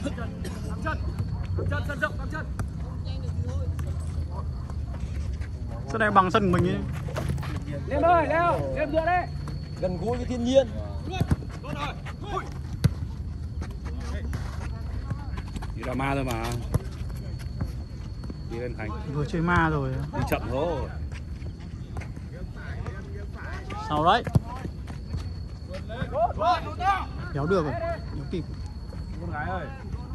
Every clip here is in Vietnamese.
Sân này bằng sân của mình ấy. Liêm ơi, Liêm dựa đây. Gần gũi với thiên nhiên. Đi ra ma thôi mà. Đi lên Thành. Vừa chơi ma rồi. Đi chậm thôi. Sao đấy? Kéo được rồi, kéo kịp. Con gái ơi.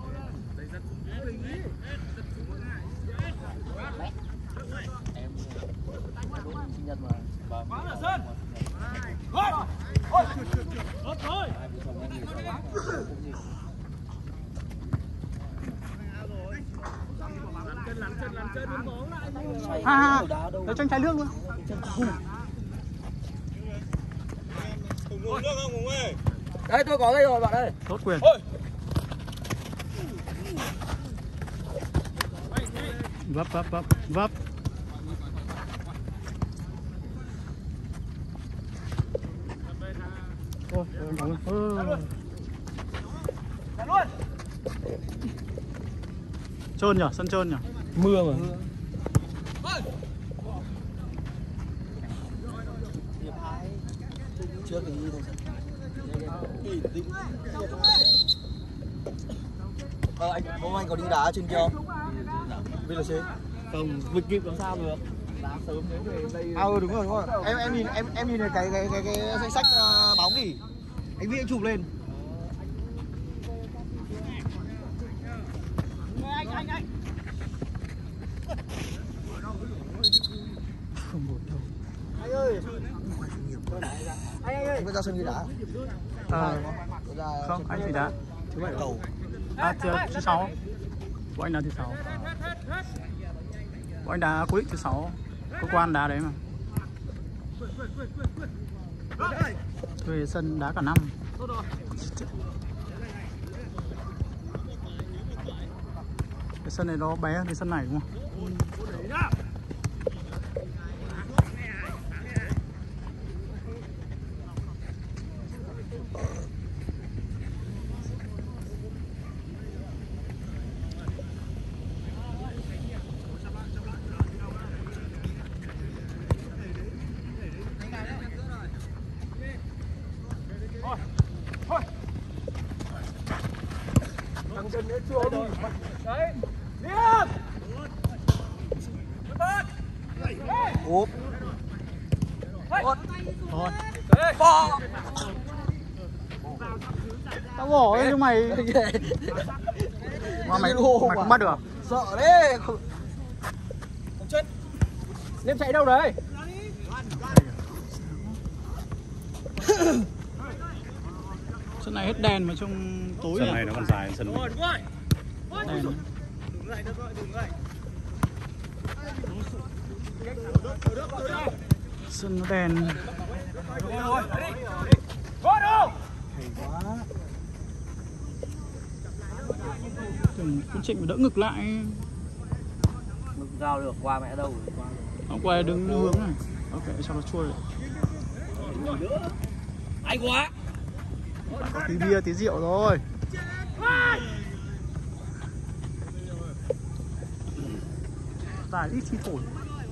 Sinh nhật mà. Nó tranh trái nước luôn. Nước không Hùng ơi? Đấy tôi có đây rồi bạn ơi. Tốt quyền. Vấp. Trơn nhỉ, sân trơn nhỉ. Mưa mà. Trước thì anh có đi đá trên kia không? VLC. Không, vượt kịp làm sao được. Đá sớm thế về đây. Đúng rồi. Em nhìn cái danh sách bóng gì? Anh Vĩ anh chụp lên. Anh. Không buồn đâu. Anh ơi. Anh có ra sân đi đá. Không, anh chỉ đá. Thứ bảy cầu. Thứ 6. Của anh đá thứ 6. Của anh đá cuối thứ 6. Cơ quan đá đấy mà. Thuê sân đá cả năm. Cái sân này nó bé hơn cái sân này đúng không? Thằng chân nữa chưa đi. Đấy. Liêm. Úp. Thôi. Bỏ. Tao bỏ ấy, nhưng mày mà mày không bắt được. Sợ đấy. Chân. Liêm chạy đâu đấy? Sân này hết đèn mà trông tối. Sân này nó còn dài sân. Đúng rồi. Đèn. Sân nó đèn. Tưởng con Trịnh phải đỡ ngực lại. Ngực giao được qua mẹ đâu. Ông quay đứng hướng này. Ok, cho nó trôi. Hay quá. Có tí bia tí rượu rồi. Tài ít khi thổi.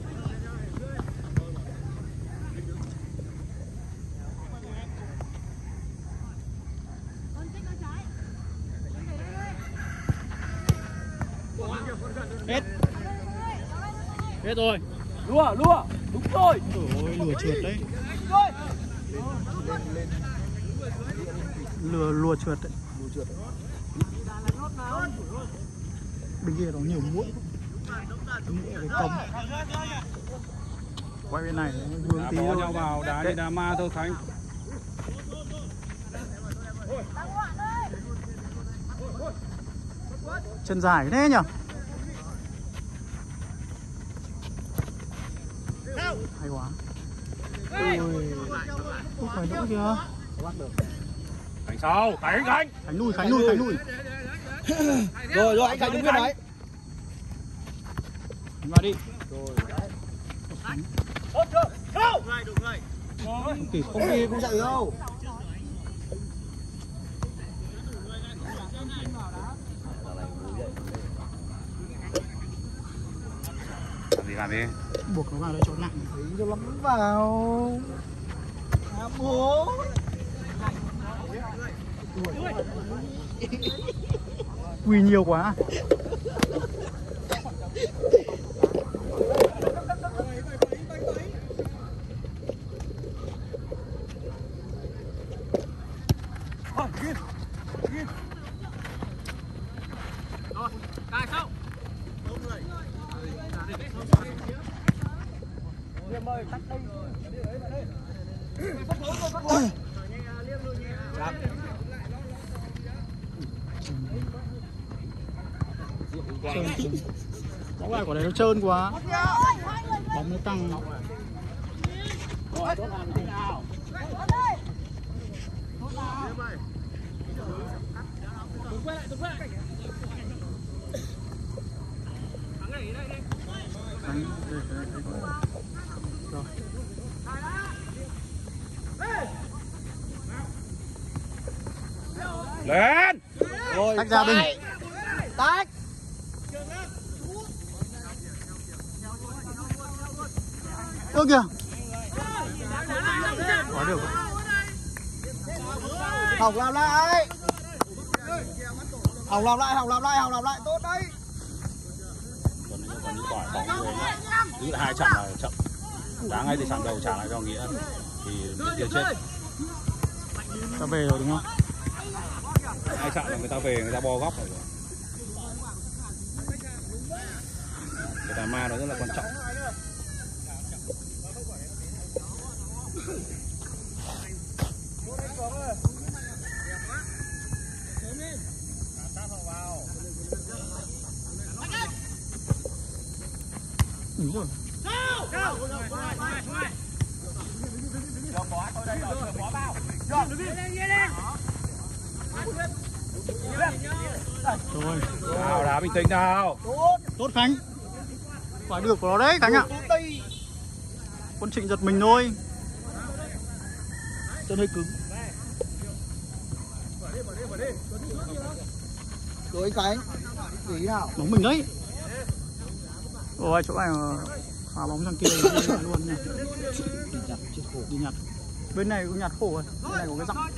Hết. Hết rồi. Lùa, đúng rồi. Ôi, lùa trượt đấy. Lùa trượt đấy. Bên kia nó nhiều muỗi. Muỗi cái cống. Quay bên này hướng tí thôi. thôi. Nhau vào đá đi đá ma thôi Khánh. Chân dài thế nhỉ? Hay quá. Ui. Không phải đỗ kìa. Khánh sau, Khánh. Khánh lùi. Rồi anh Khánh đứng bên đấy. Khánh vào đi. Rồi đấy. Đúng rồi. Không đi không chạy đâu. làm đi. Buộc nó vào đây cho nặng. Đấy cho lắm vào. Ám hố. Quỳ nhiều quá. Bóng lại quả đấy nó trơn quá. Bóng nó căng. Lên. Rồi, Tách ra Bình. tách. Ơ kìa. Quá được. Hỏng làm lại. Hỏng làm lại, hỏng làm lại, hỏng làm lại, tốt đấy. Còn những quả bóng rồi giữ lại 2 trận là chậm. Đá ngay từ trận đầu trả lại cho Nghĩa thì tiền chết. Ta về rồi đúng không? 2 trận là người ta về, người ta bo góc rồi. Cái đá ma nó rất là quan trọng. Đúng rồi. Rồi. Nào đá bình tĩnh nào. Tốt Khánh. Quả được của nó đấy Khánh ạ. Con Trịnh giật mình thôi. Chân hơi cứng. Rồi anh Khánh. Để ý nào. Bóng mình đấy. Ôi chỗ này phá bóng sang kia luôn nha. Đi nhặt. Bên này cũng nhặt khổ rồi. Bên này có cái dặm.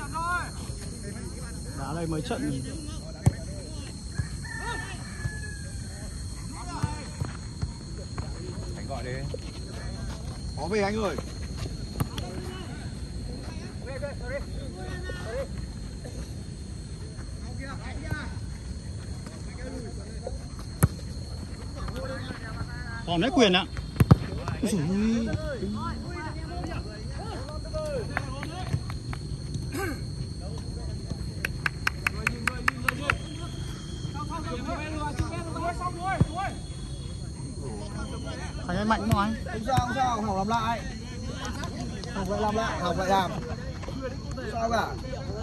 Đá đây mấy trận. Khánh gọi đi. Có về anh ơi. Còn đấy Quyền ạ. Khánh anh mạnh không anh? Không sao, Hỏng làm lại. Hỏng lại làm lại, Hỏng lại làm. Không sao cả.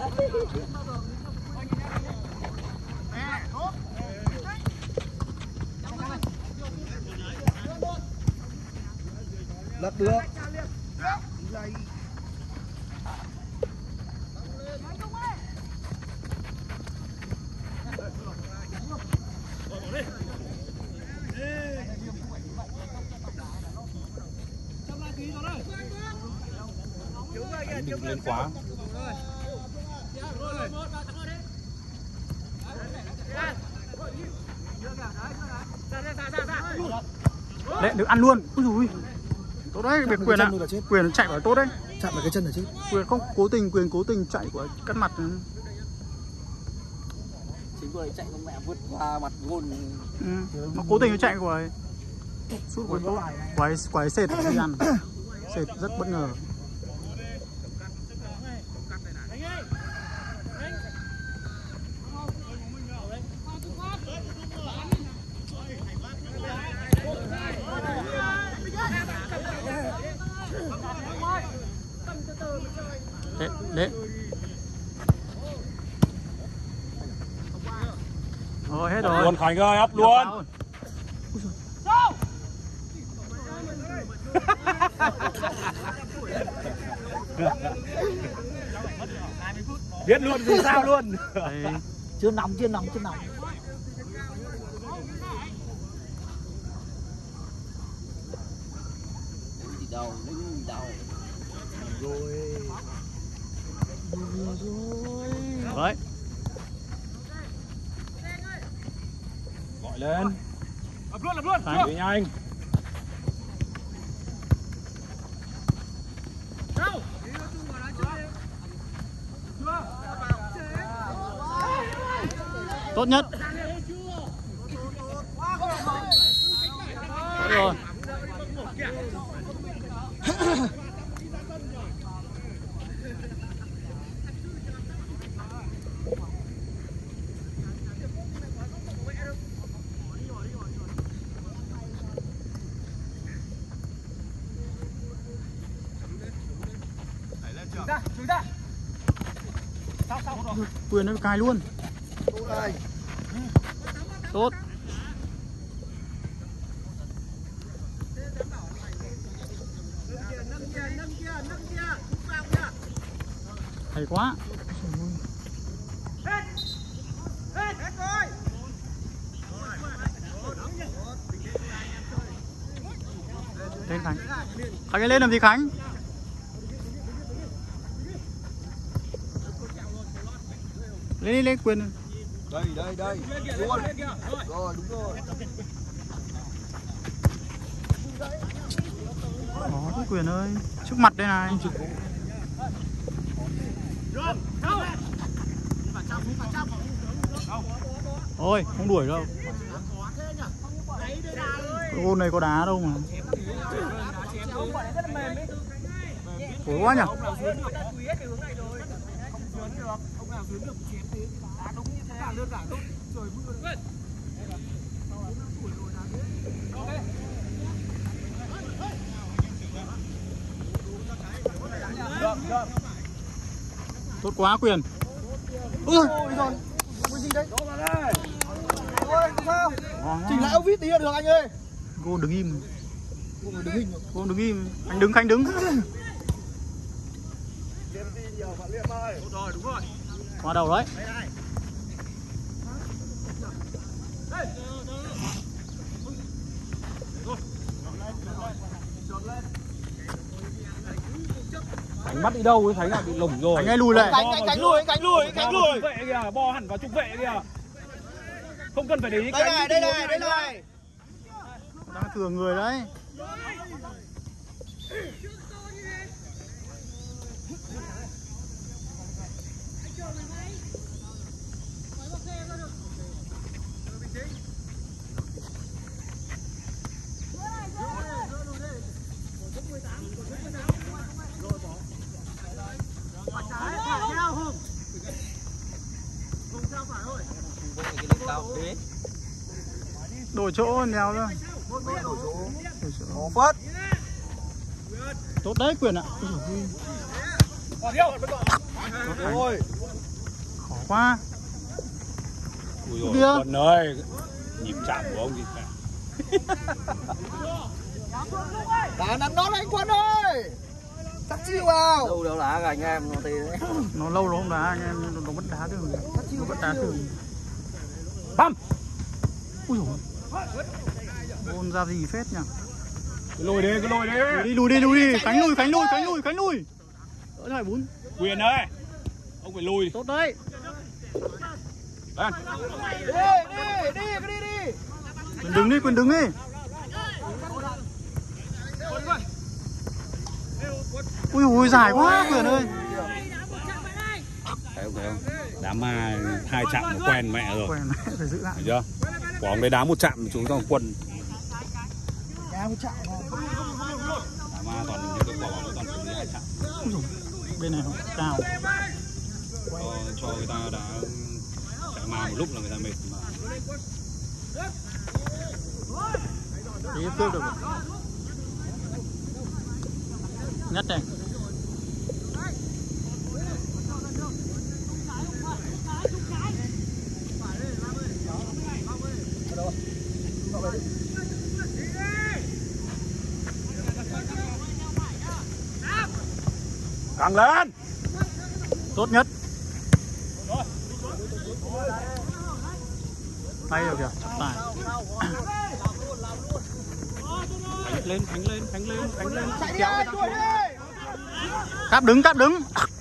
Lật được. Đừng lên quá. Đấy, được ăn luôn. Ui dồi, tốt đấy, biệt Quyền ạ. Quyền chạy vào tốt đấy. Chạm vào cái chân là chứ. Quyền không Quyền cố tình chạy của cắt mặt. Chính vừa chạy con mẹ vượt qua mặt gôn. Nó cố tình nó chạy của ấy. Sút của tốt. Quả ấy sệt đi ăn. Sệt rất bất ngờ. Đấy. Rồi hết rồi. Luôn Khánh ơi, ấp luôn. Biết luôn vì sao luôn. Đấy. Chưa nóng. đầu lính đầu Rồi. Đấy. Gọi lên. lập luôn Đi nhanh. Tốt nhất. Đấy rồi. ra. Quyền nó cài luôn. Tốt. Hay quá. Lên Khánh. Khánh lên làm gì Khánh? Lên lên quyền. Đây. Luôn. Rồi đúng rồi. Có cái quyền ơi. Trước mặt đây này. Ôi, không đuổi đâu. Cái gôn này có đá đâu mà. Khổ quá nhỉ. Tốt quá quyền. Ôi rồi. Cái gì đấy? Ôi sao? Chỉnh lại outfit tí là được anh ơi. Gôn đứng im. Đứng hình. Gôn đứng im. Khánh đứng. Đúng rồi. Qua đầu đấy. Khánh bắt đi đâu ấy, Khánh lại bị lủng rồi. Khánh ấy lùi lại. Cánh lùi. Trục vệ kìa, bo hẳn vào trục vệ kìa. Không cần phải để ý cánh. Đây này. Đang thừa người đấy. Đổi chỗ nhào ra. Ồ phớt. Tốt đấy quyền ạ. Rồi. Khó quá. Ui dồi, Quân ơi, nhịp chạm của ông gì cả. Đá nắn nó anh Quân ơi. Tắt chiêu vào. Đâu là anh em nó thì đấy. Nó lâu rồi không đá anh em, nó bắt đá được. Nó bắt đá được. Băm. Ui dồi. Gôn ra gì phết nhỉ. Cứ lùi đi. Lùi đi. Khánh lùi. Đỡ lại 4. Quyền ơi. Ông phải lùi. Tốt đấy. Lên. Đi. Quyền đứng đi. Ui dài quá quyền ơi. Thấy không? Đá ma 2 chạm nó quen mẹ rồi. Quen phải giữ lại. Thấy chưa? Quả ông đấy đá 1 chạm chúng ta Quân. Đá 1 chạm thôi. Đá ma toàn những cái quả bóng nó toàn xử lý 2 chạm. Bên này cao. Cho người ta đá chạy ma một lúc là người ta mệt mà. Tí cướp được. Nhất này. Căng lên. Tốt nhất. Tay rồi kìa, trọng tài. Khánh lên. Chạy đi ơi, đuổi đi. Cáp đứng.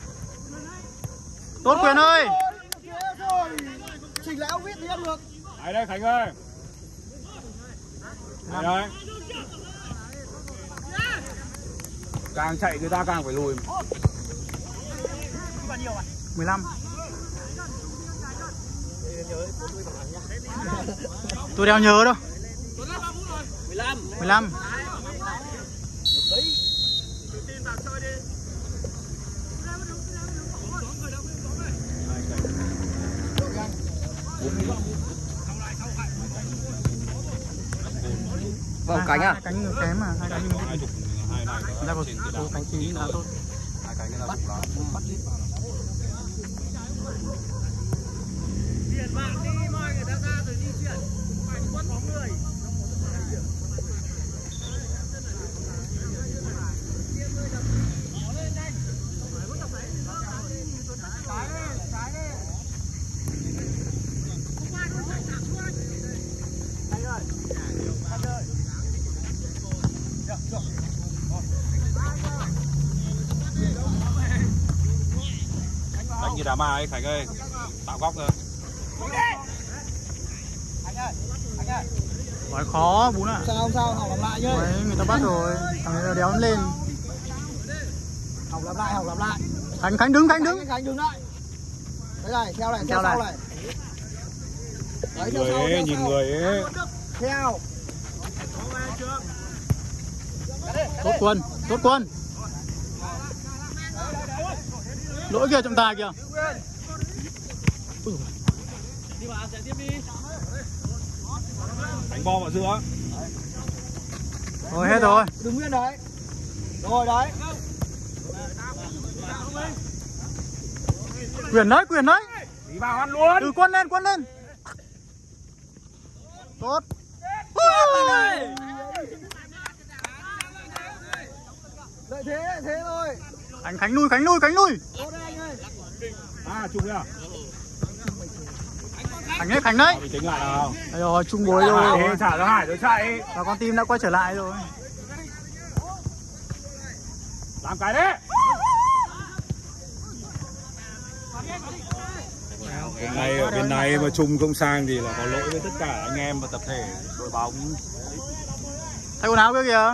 Tốt Quyền ơi. Chỉnh lại ông viết thì em được. Đấy đây Khánh ơi. Đây. Càng chạy người ta càng phải lùi. 15. Tôi đeo nhớ đâu. 15. Vâng, cánh à? Cánh kém mà, hai cánh. Hai Ra một cánh chín là tốt. Hai cánh người ta cũng làm. Bắt đi. Đánh như đá ma ấy Khánh ơi. Tạo góc thôi. Nói khó bún ạ. Không sao, học làm lại nhá. Đấy, người ta bắt rồi. Thằng này đéo lên. Học làm lại. Khánh đứng. Khánh đứng lại. Đấy này, theo này. Đấy, theo sau, Nhìn người ấy. Theo. Tốt quân. Lỗi kia trọng tài kìa. Đánh bo vào giữa. Rồi hết rồi. Đứng nguyên đấy. Rồi đấy. Quyền đấy. Đi vào ăn luôn. Từ quân lên. Tốt. Đợi thế thôi. Khánh lui. À chụp nha. Khánh đấy. Mình tính lại nào. Đây rồi, chung bối rồi. Trả cho Hải rồi chạy. Và con team đã quay trở lại rồi. Làm cái đấy. Ở bên này mà chung không sang thì là có lỗi với tất cả anh em và tập thể đội bóng. Thay quần áo kia kìa.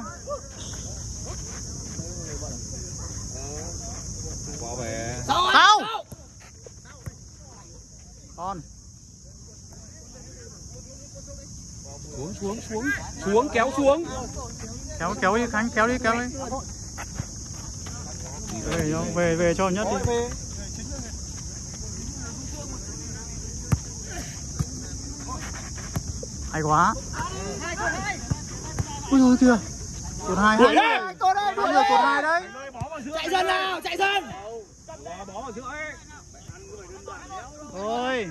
Có về. Sao? Con. Xuống kéo xuống. Kéo đi Khánh, kéo đi. Về cho nhất đi. Hay quá. Ui giời kìa. Cột 2 Đuổi đây. Cột 2 đấy. Chạy dần nào, chạy dần. Bó vào giữa ấy. Rồi.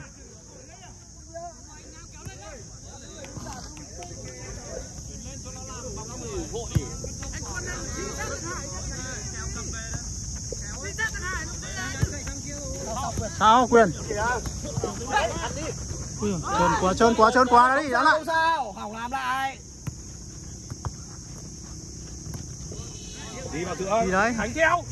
Sao Quyền? Trơn quá đấy, đã lại. Sao? Hỏng làm lại. Đi vào giữa. Gì đấy? Khánh theo.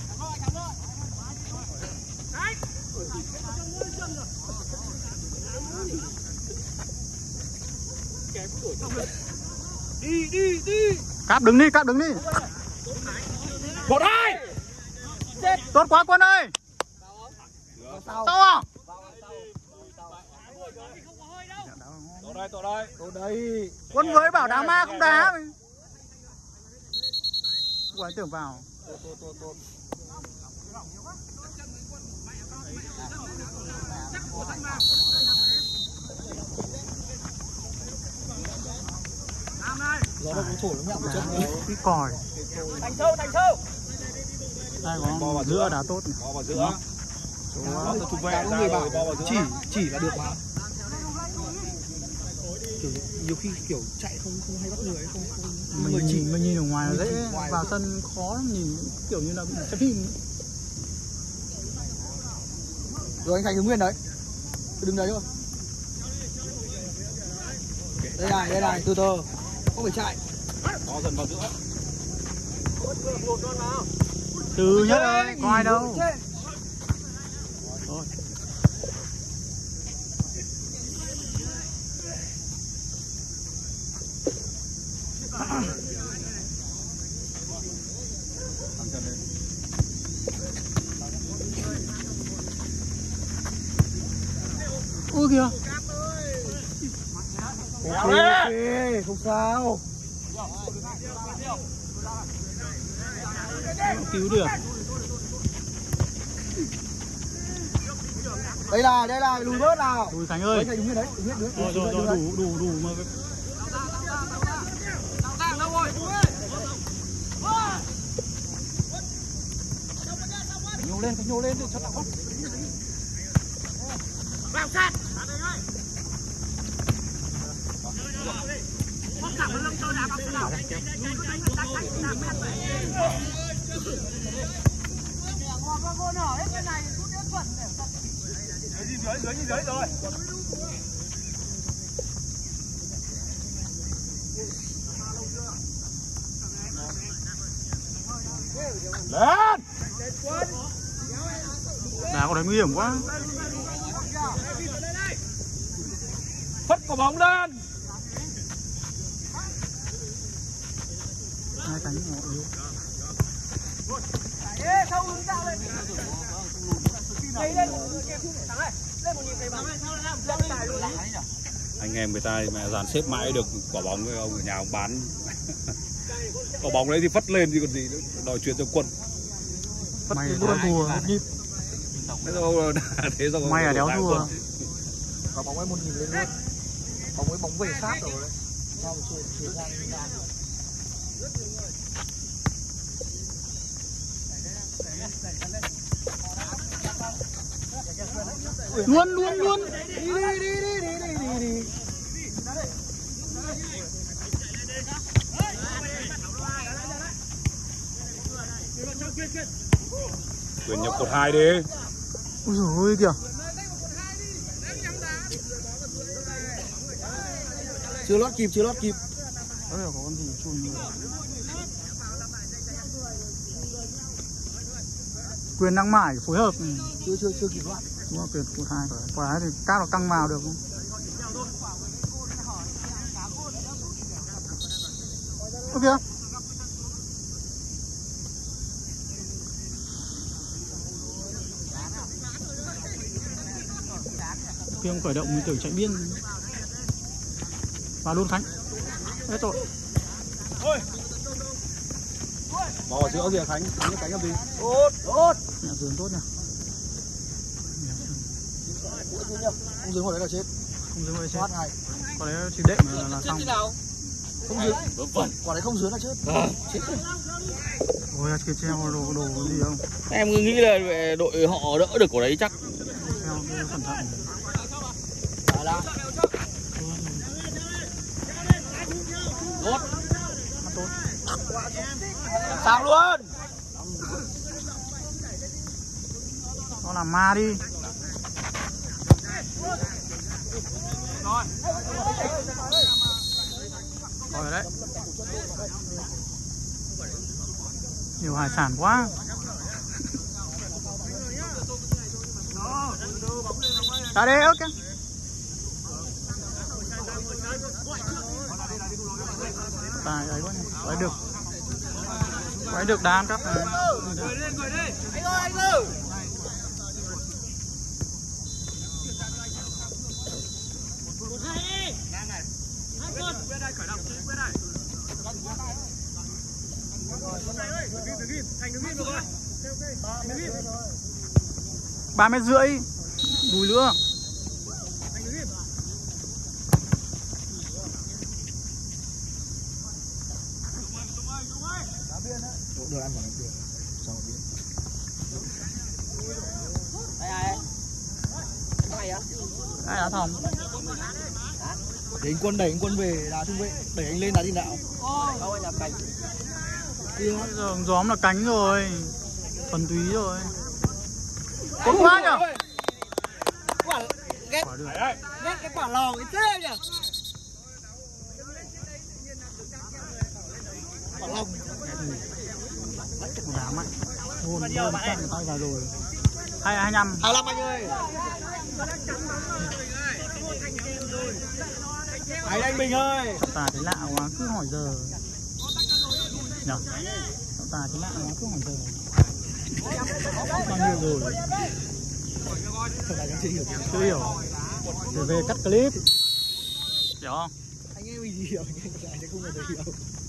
Đi. Cáp đứng đi. Một hai. Tốt quá Quân ơi. Sao à? Tổ đây. Quân với bảo đá ma không đá. Ui tưởng vào. Tốt. Gió nó cũng thổi nó nhẹ một chân nữa. Cái còi. Thành sâu. Đây có giữa đá tốt. Bó vào giữa. Chụp về có người bảo chỉ là được mà. Kiểu nhiều khi kiểu chạy không hay bắt người không mình nhìn ở ngoài là dễ vào sân khó lắm, nhìn kiểu như là xem phim. Rồi anh Thành đứng nguyên đấy. Đứng đấy thôi. Đây này, từ từ. Không phải chạy. Có dần vào giữa. Từ nhất ơi, có ai đâu. Thôi. Ui kìa. Ok, không sao. Không cứu được. Đây là lùi bớt nào. Lùi Khánh ơi. Đúng đấy, Rồi đủ mà. Phải nhô lên để cho tao. Vào sát. Dưới rồi. Lên. Đá có đấy nguy hiểm quá. Phất quả bóng lên. Hai cánh họ yếu. Anh em người ta mẹ dàn xếp mãi được quả bóng với ông ở nhà ông bán. Quả bóng đấy thì phất lên thì còn gì nữa, đòi chuyện cho quân. Mày luôn thua. Thế sao Mày là đéo thua. Có bóng ấy 1 nhịp lên luôn. Bóng ấy bóng về sát rồi đấy. Sao mà chuyển ra Luôn. Đi. Quyền nhập cột 2 đi. Ui dồi ôi kìa. Chưa lót kịp. Đấy là có con gì chun rồi. Quyền đang mải phối hợp. Chưa kịp loát. Đúng rồi, quyền cột 2. Quả đấy thì các nó căng vào được không? Ơ kìa. Khi ông khởi động mình tưởng chạy biên. Vào luôn Khánh. Hết rồi. Bỏ vào giữa kìa Khánh, cánh làm gì? Tốt. Nhà vườn tốt nhỉ. Không dừng hồi đấy là chết. Không dừng hồi chết. Thoát ngay. Có đấy chỉ đệm là xong. Không dừng. Quả đấy không dừng là chết. Chết. Ôi kia treo đồ gì không? Em cứ nghĩ là đội họ đỡ được của đấy chắc. Treo cẩn thận. Đó. Tốt. Tốt. Sao luôn. Nó làm ma đi. Rồi đấy. Nhiều hải sản quá. Ra đây ok. Tài ấy quá nhỉ. Quay được đám các này. Anh ơi. Ba mét rưỡi. Đùi nữa. Được ăn khoảng được. Sau biết. Ai đá thòng. Để anh Quân đẩy anh Quân về đá trung vệ, đẩy anh lên đá tiền đạo. Đâu anh là cánh. Bây giờ gióm là cánh rồi. Thuần túy rồi. Tốt quá nhở. Quả ghét cái quả lò cái thế nhỉ. Một đá mạnh. Hôn chặn tay vào rồi. 25. 25 anh ơi. Anh Bình ơi. Trọng tài thấy lạ quá cứ hỏi giờ. Nhở? Trọng tài thấy lạ quá cứ hỏi giờ. Bao nhiêu rồi? Chưa hiểu. Để về cắt clip. Hiểu không? Anh em mình hiểu, anh không bao giờ hiểu.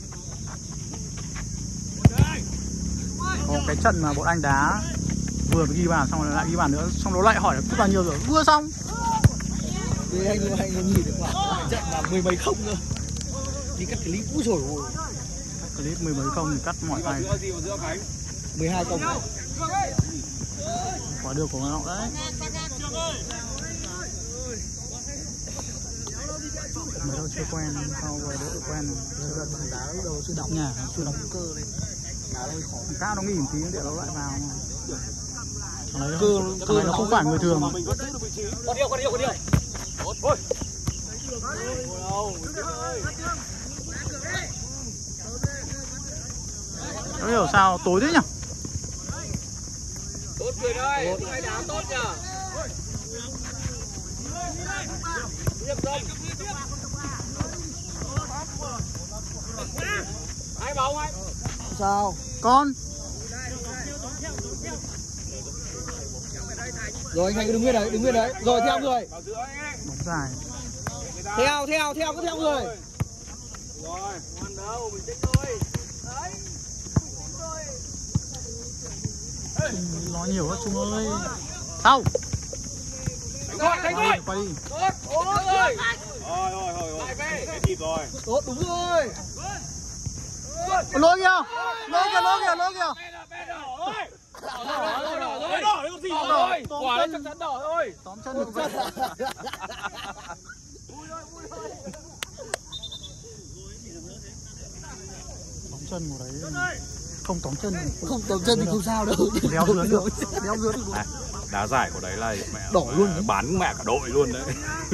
Có cái trận mà bọn anh đá vừa ghi bàn xong rồi lại ghi bàn nữa, xong nó lại hỏi là phút bao nhiêu rồi, vừa xong. Thì anh nhìn được quả trận là 10 mấy không cơ. Đi cắt clip úi rồi. Clip 10 mấy không thì cắt mỏi tay. 12 công. Quả được của nó đấy. Mới đâu chưa quen, sau rồi đỡ quen rồi. Đá lúc đầu chưa đóng Nhà chưa đóng cơ lên. Đá hơi khó. Cá nó nghỉ một tí để nó lại vào. Thằng này nó không phải người thường. Có điều. Ôi. Nó hiểu sao tối thế nhỉ? Tốt Quyền ơi, hai đá tốt nhỉ. Hai bóng anh. Sao? Con. Rồi anh Thành cứ đứng nguyên đấy. Rồi theo người. Bóng dài. Theo cứ theo người. Rồi, ngoan đâu, bình tĩnh thôi. Đấy. Nói nhiều quá Trung ơi. Sao? Đánh rồi. Quay đi. Tốt rồi. Rồi. Em kịp rồi. Tốt đúng rồi. Lôi kìa. Đỏ đấy còn gì rồi. Quả đấy chắc chắn đỏ thôi. Tóm chân được vậy. Tóm chân của đấy. Không tóm chân thì không sao đâu. Đéo dướn được. Đá giải của đấy là mẹ đỏ luôn, bán mẹ cả đội luôn đấy.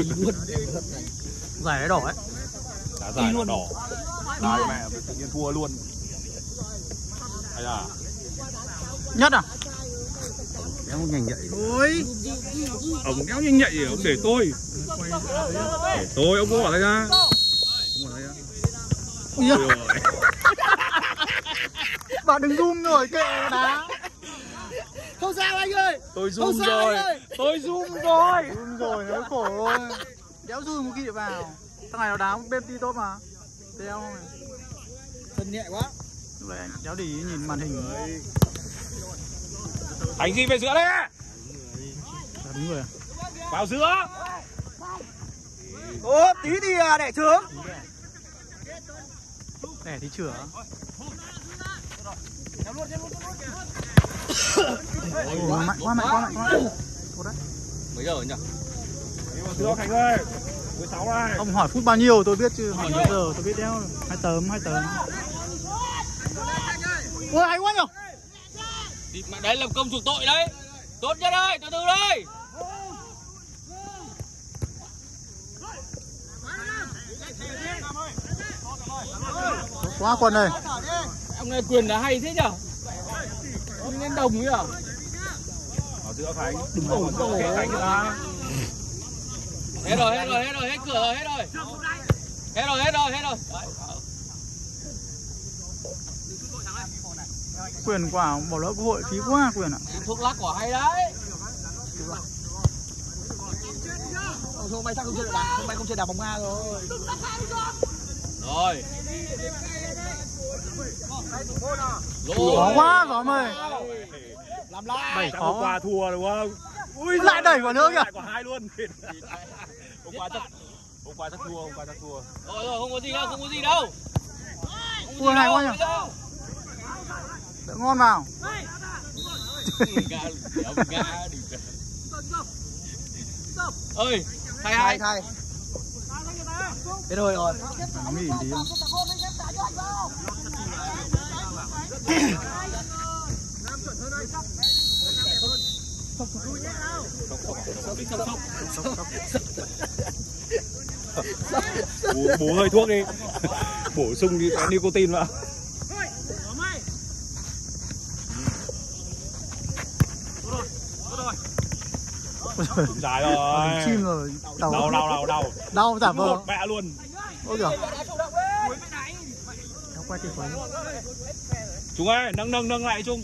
Giải đấy đỏ ấy. Đá giải nó đỏ. Đấy mẹ tự nhiên thua luôn. Hay à? Nhất à? Đéo nhanh nhạy. Ôi. Ông đéo nhanh nhạy, ông để tôi. Để tôi, ông có bỏ tay ra. Ui giời. Bạn đừng zoom rồi, kệ đá. Không sao anh ơi. Tôi zoom rồi. Tôi zoom rồi. Zoom rồi, nó khổ rồi. Đéo zoom một kia vào. Thằng này nó đá bên tí tốt mà. Đéo không này. Thân nhẹ quá. Lúc này đéo để ý nhìn màn hình. Đánh gì về giữa đây? Đúng rồi à? Vào giữa. Tốt, tí đi à, đẻ trướng. Đẻ tí chửa. Mạnh quá. Tốt đấy. Mấy giờ nhỉ? Giữa Thành ơi. 16 này. Ông hỏi phút bao nhiêu tôi biết chứ, hỏi mấy giờ tôi biết đéo. 2 tấm. Ôi hay quá nhở. Mà đấy làm công chuộc tội đấy. Tốt nhất đây, từ từ đây. Quá Quân ơi. Ông này Quyền là hay thế nhở? Ông nên đồng ấy à? Ở giữa Thành. Đừng ổn kệ Thành ra. Hết rồi, hết cửa rồi, hết rồi. Quyền quả bỏ lỡ cơ hội phí quá Quyền ạ. Thuốc lắc quả hay đấy. Hôm nay chắc không chơi đá bóng Nga rồi. Rồi. Khó quá gió mời. Làm lại. 7 Chắc khó. hôm qua thua đúng không? Ui lại đẩy quả nữa kìa. Lại quả 2 luôn. Hôm qua chắc thua. Rồi, không có gì đâu. Ui hay quá nhỉ. Đỡ ngon vào. Ơi, thay. Thế rồi. Nó nghỉ tí không? Bố hơi thuốc đi. Bổ sung đi nicotine vào. Đúng dài rồi. Chim rồi. Đau giả vờ. một mẹ luôn. Ôi giời. Nó quay thì quay. Trung ơi, nâng lại Trung.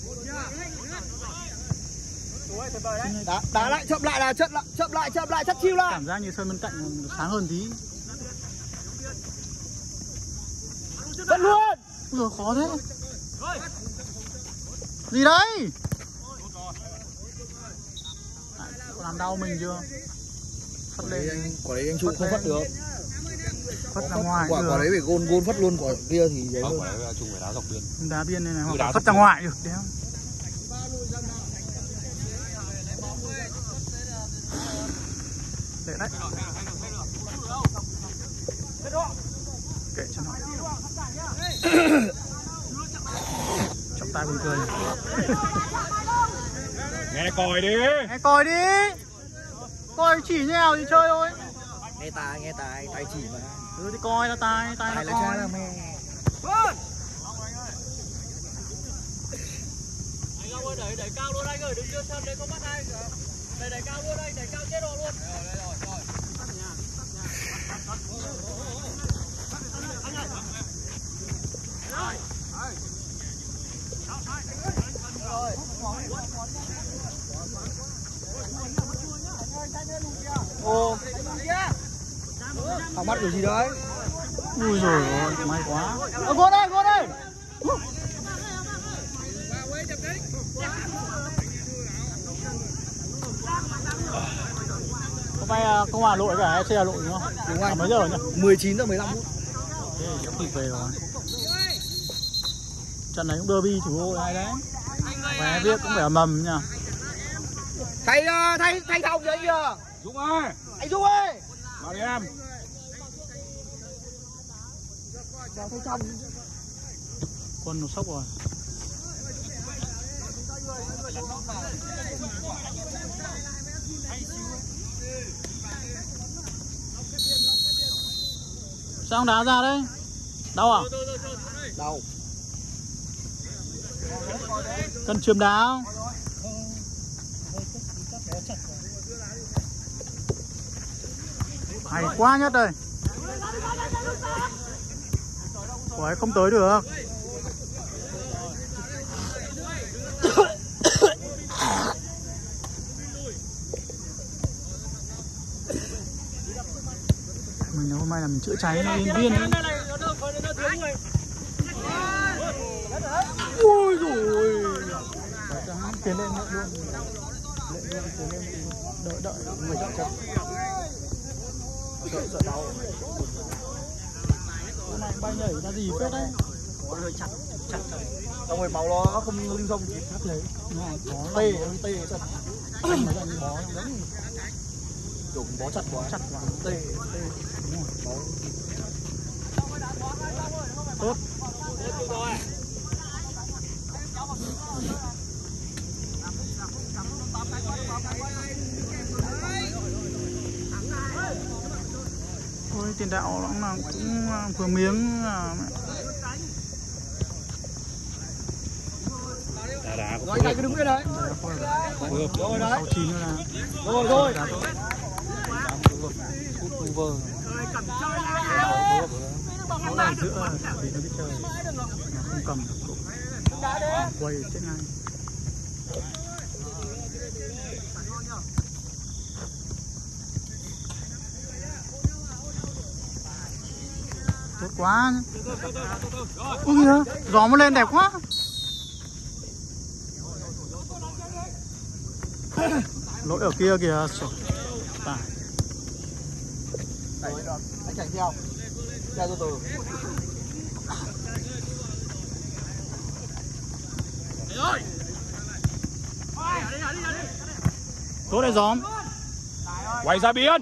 Đá lại, chậm lại là chậm lại, chắc chiêu lại. Cảm giác như sân bên cạnh sáng hơn tí. Vẫn luôn. Ui, khó thế. Gì đấy? Có làm đau mình chưa? Phất lên. Quả đấy anh Trung không phất được. Phất ra ngoài. Quả đấy phải gôn phất luôn, quả kia thì đấy. Không, quả đấy Trung phải đá dọc biên. Đá biên này hoặc là phất ra ngoài được. Đấy không? Để đấy. Kệ cho nó. Trọng tài buồn cười. Nghe còi đi. Nghe còi đi. Còi chỉ như nào thì chơi thôi. Nghe tài chỉ mà. Ừ thì coi là tài là coi. cha là mẹ. Anh Long ơi, đẩy cao luôn anh ơi, đừng đưa sân đấy không bắt anh. Đẩy cao luôn anh, đẩy cao chết rồi luôn. Rồi. Ô. Thằng mắt kiểu gì đấy? Ui rồi may quá. Gol đây. Hôm nay không Hà Nội cả FC Hà Nội đúng không? Đúng anh. Mấy giờ nhỉ? 19:15 phút. Thế kịp về rồi. Trận này cũng derby thủ đô này đấy. Vé viết cũng phải mầm nha. Thay thòng cho anh kìa. Dũng ơi. Anh Dũng ơi. Vào đi em. Vào thay thòng. Quân nó sốc rồi. Sao không đá ra đấy? Đau à? Đâu? Cần chườm đá không? Hay quá Nhất đây. Ủa ấy không tới được. Mình hôm nay là mình chữa cháy nó lên viên ấy. Ui rồi. Tiến lên luôn. Đợi người đợi chân. Đợi đau. Cái này bay nhảy ra gì phết đấy. Có hơi chặt. Xong rồi máu nó không lưu thông kịp thắt lấy. Tê chặt. Anh mà gần bó trong đấy. Kiểu bó chặt quá. Tê. Đúng rồi. Tốt. Thôi tiền đạo nó cũng vừa miếng Đá Rồi anh cứ đứng bên đấy. rồi đấy. 69 nữa là. Rồi. Nó ở giữa thì nó biết chơi. Không cầm được. Quay chết ngay. Tốt quá. Ui kìa, gió nó lên đẹp quá. Lỗi ở kia kìa. Tải. Anh chạy theo. Theo từ. Tốt đấy gióm. Quay ra biên.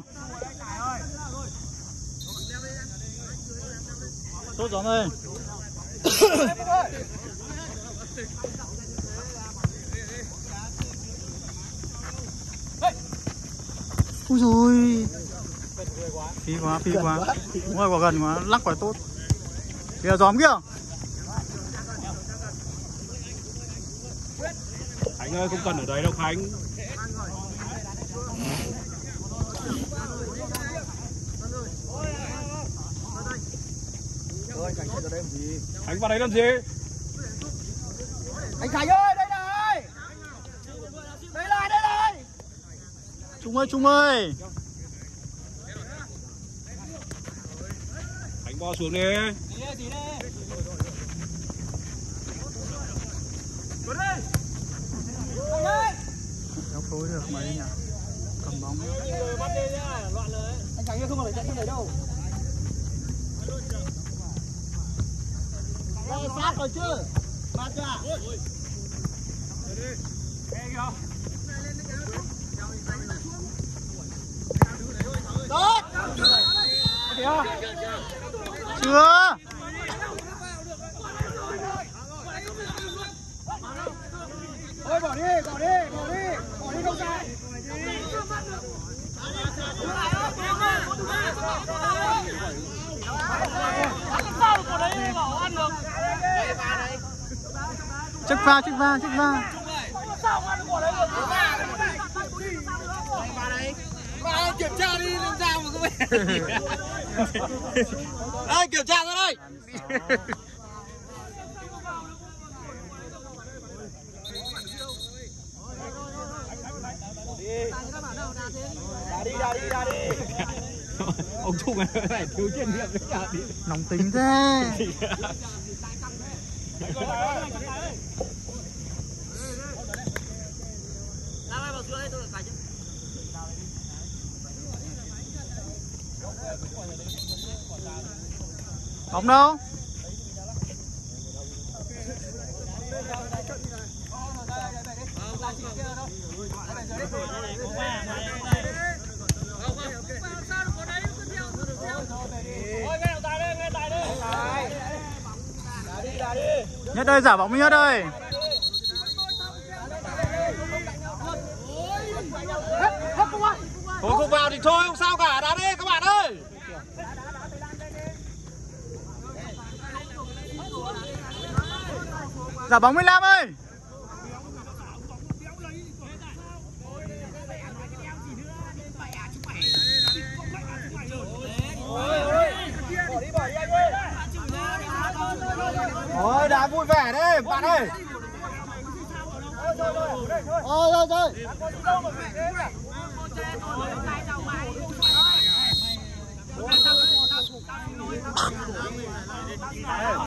Tốt gióm ơi. Ui dồi. Phí quá. Đúng rồi, quả gần quá, lắc quả tốt. Kìa gióm kia. Khánh ơi, không cần ở đấy đâu Khánh. Khánh chạy ra đây làm gì? Khánh vào đấy làm gì? Anh Khánh ơi, đây này. Đây này. Trung ơi. Khánh bò xuống đi. Kéo phối được mấy nhỉ? Cầm bóng. Bắt đi nhá, loạn rồi. Anh Khánh ơi, không còn chạy trên đấy đâu. Đây sát rồi chứ? Bắt chưa? Tốt. Chưa. Ôi bỏ đi không sao. Sao của đấy bảo ăn được. Check va. Sao ăn của đấy được. Mà kiểm tra đi làm sao mà không biết. Đây kiểm tra ra đây. Đá đi. Ông Trung này phải thiếu chuyên nghiệp đấy nhỉ? Nóng tính thế. Bóng đâu? Nhất ơi, giả bóng Nhất ơi. Thôi không vào thì thôi, không sao cả, đá đi các bạn ơi. Giả bóng 15 ơi. Bỏ đi anh ơi. Thôi đá vui vẻ đấy bạn ơi. Thôi.